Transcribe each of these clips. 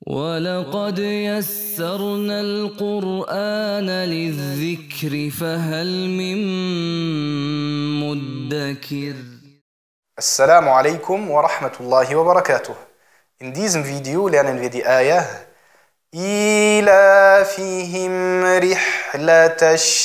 ولقد يسرنا القرآن للذكر فهل من مدكر. Assalamu alaikum wa rahmatullahi wa barakatuh. In diesem Video lernen wir die Ayah إِيلَافِهِمْ رِحْلَةَ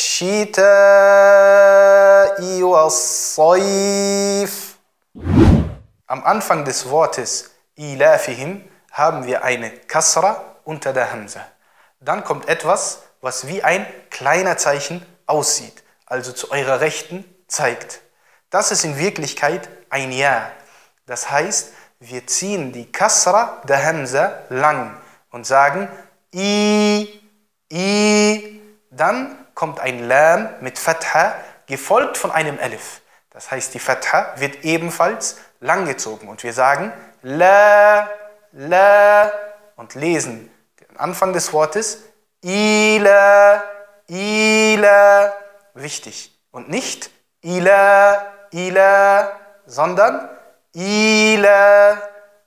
الشِّتَاءِ وَالصَّيْفِ. Am Anfang des Wortes إِيلَافِهِمْ haben wir eine Kasra unter der Hamza. Dann kommt etwas, was wie ein kleiner Zeichen aussieht, also zu eurer Rechten zeigt. Das ist in Wirklichkeit ein Ja. Das heißt, wir ziehen die Kasra der Hamza lang und sagen I. Dann kommt ein Lam mit Fatha, gefolgt von einem Alif. Das heißt, die Fatha wird ebenfalls lang gezogen und wir sagen La und lesen den Anfang des Wortes Ila. Wichtig. Und nicht Ila, sondern Ila.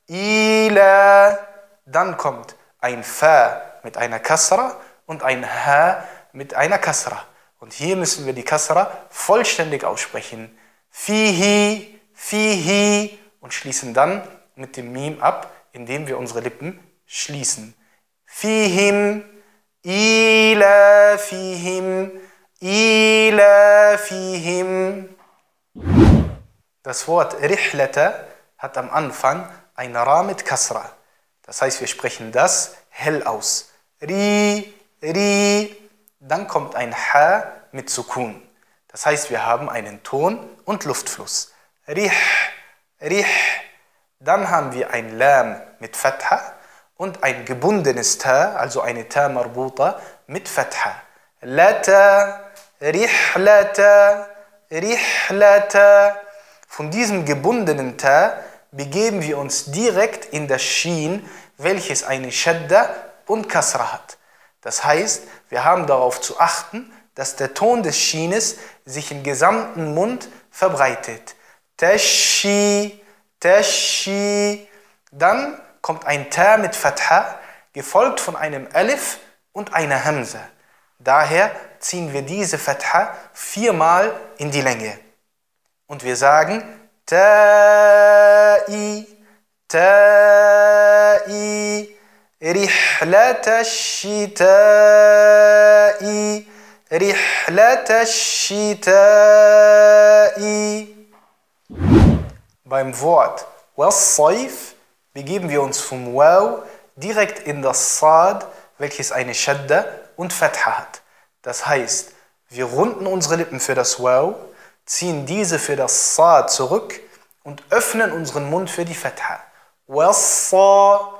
Dann kommt ein Fa mit einer Kasra und ein Ha mit einer Kasra. Und hier müssen wir die Kasra vollständig aussprechen. Fihi und schließen dann mit dem Mim ab, indem wir unsere Lippen schließen. Fihim, Ilafihim. Das Wort Rihlata hat am Anfang ein Ra mit Kasra. Das heißt, wir sprechen das hell aus. Ri. Dann kommt ein Ha mit Sukun. Das heißt, wir haben einen Ton und Luftfluss. Rih. Dann haben wir ein Lam mit Fatha und ein gebundenes Ta, also eine Ta marbuta mit Fatha. Lata, Rihlata. Von diesem gebundenen Ta begeben wir uns direkt in das Shin, welches eine Shadda und Kasra hat. Das heißt, wir haben darauf zu achten, dass der Ton des Shines sich im gesamten Mund verbreitet. Tashi. Dann kommt ein Ta mit Fatha, gefolgt von einem Alif und einer Hamza. Daher ziehen wir diese Fatha 4-mal in die Länge. Und wir sagen Ta'i, Rihlata ash-shita'i, Beim Wort was-Sayf begeben wir uns vom Waw direkt in das Sad, welches eine Shadda und Fatha hat. Das heißt, wir runden unsere Lippen für das Waw, ziehen diese für das Sad zurück und öffnen unseren Mund für die Fatha. Wassa.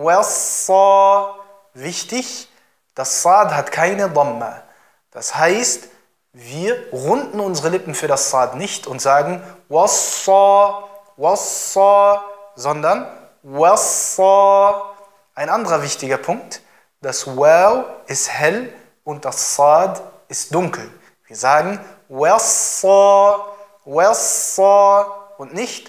Wichtig, das Sad hat keine Dhamma. Das heißt, wir runden unsere Lippen für das Sad nicht und sagen Wassa, sondern Wassa. Ein anderer wichtiger Punkt, das Waw ist hell und das Sad ist dunkel. Wir sagen Wassa und nicht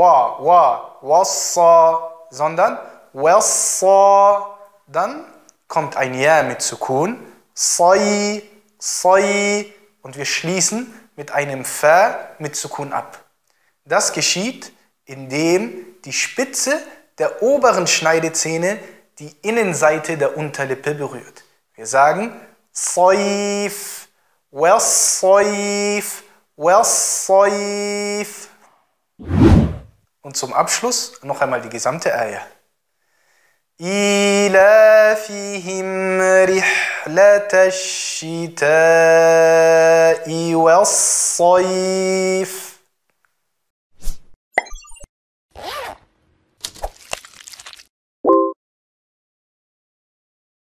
Wassa, sondern Wassa. Dann kommt ein Ja mit Sukun, Say, und wir schließen mit einem Fa mit Sukun ab. Das geschieht, indem die Spitze der oberen Schneidezähne die Innenseite der Unterlippe berührt. Wir sagen Sayf, was-Sayf. Und zum Abschluss noch einmal die gesamte Ayah. إِيلَافِهِمْ رِحْلَةَ الشِّتَاءِ وَالصَّيْفِ